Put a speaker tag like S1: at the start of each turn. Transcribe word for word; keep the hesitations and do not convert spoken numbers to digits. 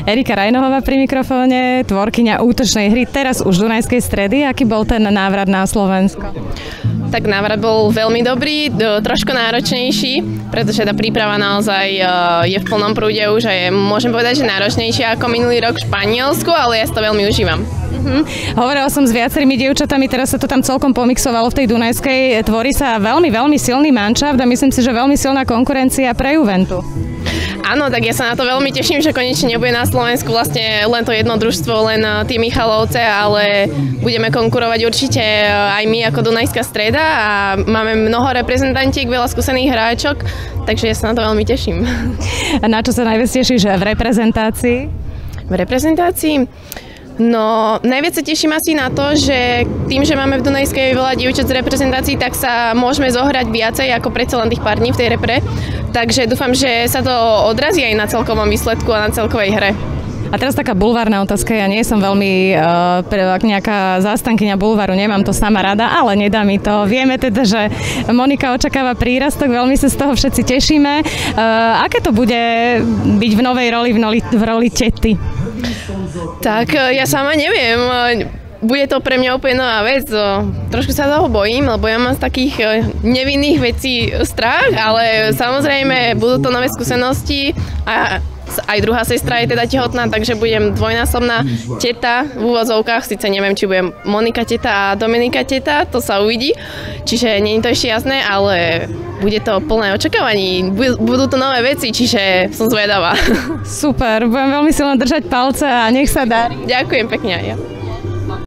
S1: Erika Rajnohová pri mikrofóne, tvorkyňa útočnej hry, teraz už Dunajskej Stredy. Aký bol ten návrat na Slovensko?
S2: Tak návrat bol veľmi dobrý, trošku náročnejší, pretože tá príprava naozaj je v plnom prúde už a je, môžem povedať, že náročnejšia ako minulý rok v Španielsku, ale ja si to veľmi užívam.
S1: Uh-huh. Hovorila som s viacerými dievčatami, teraz sa to tam celkom pomixovalo v tej Dunajskej. Tvorí sa veľmi, veľmi silný manšaft a myslím si, že veľmi silná konkurencia pre Juventu.
S2: Áno, tak ja sa na to veľmi teším, že konečne nebude na Slovensku vlastne len to jedno družstvo, len tí Michalovce, ale budeme konkurovať určite aj my ako Dunajská Streda a máme mnoho reprezentantiek, veľa skúsených hráčok, takže ja sa na to veľmi teším.
S1: A na čo sa najviac tešíš v reprezentácii?
S2: V reprezentácii? No, najviac sa teším asi na to, že tým, že máme v Dunajskej veľa dievčat z reprezentácií, tak sa môžeme zohrať viacej ako predsa len tých pár dní v tej repre. Takže dúfam, že sa to odrazí aj na celkovom výsledku a na celkovej hre.
S1: A teraz taká bulvárna otázka, ja nie som veľmi uh, nejaká zástankyňa bulváru, nemám to sama rada, ale nedá mi to. Vieme teda, že Monika očakáva prírastok, veľmi sa z toho všetci tešíme. Uh, aké to bude byť v novej roli, v roli, v roli tety?
S2: Tak ja sama neviem. Bude to pre mňa úplne nová vec. Trošku sa toho bojím, lebo ja mám z takých nevinných vecí strach, ale samozrejme budú to nové skúsenosti a aj druhá sestra je teda tehotná, takže budem dvojnásobná teta v úvozovkách. Sice neviem, či budem Monika teta a Dominika teta, to sa uvidí. Čiže nie je to ešte jasné, ale bude to plné očakávaní. Budú to nové veci, čiže som zvedavá.
S1: Super, budem veľmi silno držať palce a nech sa darí.
S2: Ďakujem pekne aj ja.